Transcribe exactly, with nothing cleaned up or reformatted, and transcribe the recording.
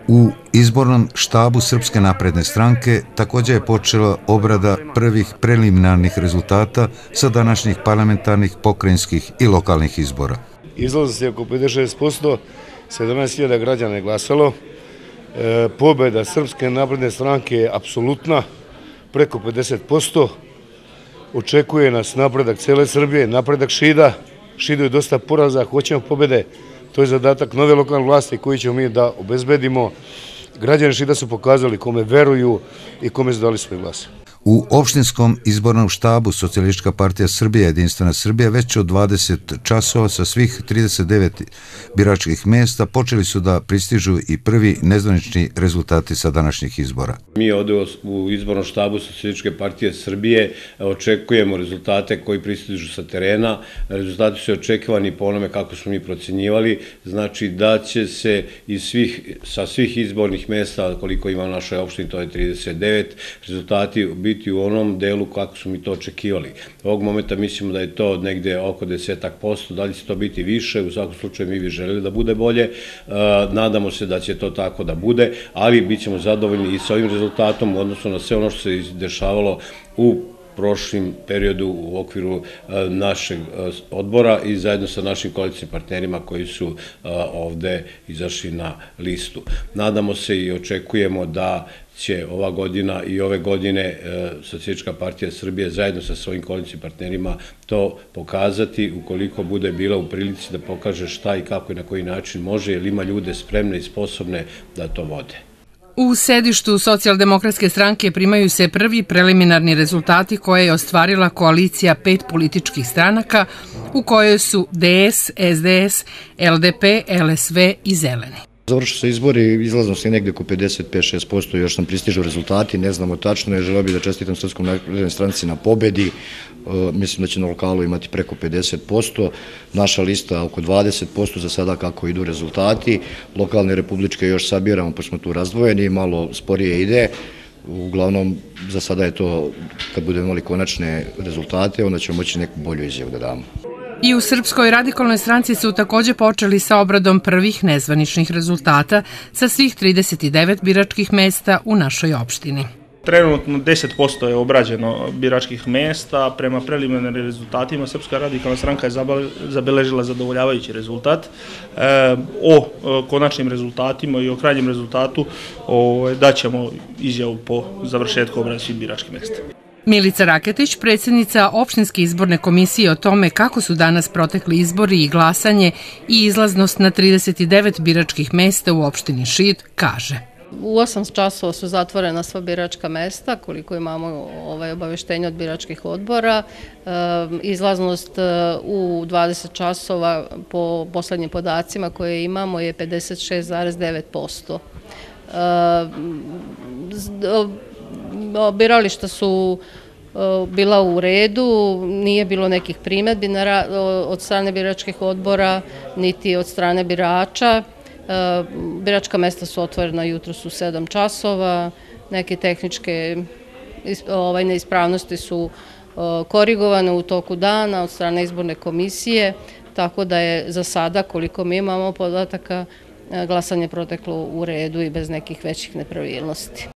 U izbornom štabu Srpske napredne stranke također je počela obrada prvih preliminarnih rezultata sa današnjih parlamentarnih, pokrajinskih i lokalnih izbora. Izlaznost je oko pedeset šest posto, sedamnaest hiljada građana je glasalo. E, pobjeda Srpske napredne stranke je apsolutna, preko pedeset posto. Očekuje nas napredak cele Srbije, napredak Šida. Šidu je dosta poraza, hoćemo pobjede. To je zadatak nove lokalne vlasti koji ćemo mi da obezbedimo. Građani Šida su pokazali kome veruju i kome su dali svoj glas. U opštinskom izbornom štabu Socijalistička partija Srbije, Jedinstvena Srbija, već od dvadeset časova sa svih trideset devet biračkih mjesta počeli su da pristižu i prvi nezvanični rezultati sa današnjih izbora. Mi ovdje u izbornom štabu Socijalističke partije Srbije očekujemo rezultate koji pristižu sa terena. Rezultati su očekivani po onome kako smo mi procjenjivali. Znači da će se iz svih, sa svih izbornih mjesta, koliko ima u našoj opštini, to je trideset devet, rezultati biti u onom delu kako smo mi to očekivali. Ovog momenta mislimo da je to negde oko desetak posto, da li će to biti više, u svakom slučaju mi bi želeli da bude bolje, nadamo se da će to tako da bude, ali bit ćemo zadovoljni i sa ovim rezultatom u odnosu na sve ono što se dešavalo u prošlim periodu u okviru našeg odbora i zajedno sa našim koalicijnim partnerima koji su ovde izašli na listu. Nadamo se i očekujemo da će ova godina i ove godine Socijalistička partija Srbije zajedno sa svojim koalicijnim partnerima to pokazati ukoliko bude bila u prilici da pokaže šta i kako i na koji način može, jer ima ljude spremne i sposobne da to vode. U sedištu Socijaldemokratske stranke primaju se prvi preliminarni rezultati koje je ostvarila koalicija pet političkih stranaka u kojoj su D S, S D S, L D P, L S V i Zeleni. Završio se izbori, izlaznost je negdje oko pedeset pet do šest posto, još nam pristižu rezultati, ne znamo tačno, želeo bih da čestitam Srpskoj naprednoj stranci na pobedi, mislim da će na lokalu imati preko pedeset posto, naša lista oko dvadeset posto za sada kako idu rezultati, lokalne i republičke još sabiramo pa smo tu razdvojeni, malo sporije ide, uglavnom za sada je to, kad budemo imali konačne rezultate, onda ćemo moći neku bolju izjavu da damo. I u Srpskoj radikalnoj stranci su također počeli sa obradom prvih nezvaničnih rezultata sa svih trideset devet biračkih mjesta u našoj opštini. Trenutno deset posto je obrađeno biračkih mjesta, prema preliminarnim rezultatima Srpska radikalna stranka je zabeležila zadovoljavajući rezultat. O konačnim rezultatima i o krajnjem rezultatu daćemo izjavu po završetku obrade svih biračkih mjesta. Milica Raketić, predsjednica opštinske izborne komisije, o tome kako su danas protekli izbori i glasanje i izlaznost na trideset devet biračkih mjesta u opštini Šid, kaže. U osam časova su zatvorena sva biračka mjesta, koliko imamo ovaj obaveštenje od biračkih odbora. Izlaznost u dvadeset časova po poslednjim podacima koje imamo je pedeset šest zarez devet posto. Birališta su bila u redu, nije bilo nekih primjedbi od strane biračkih odbora, niti od strane birača. Biračka mjesta su otvorena jutros u sedam časova, neke tehničke neispravnosti su korigovane u toku dana od strane izborne komisije, tako da je za sada, koliko mi imamo podataka, glasanje proteklo u redu i bez nekih većih nepravilnosti.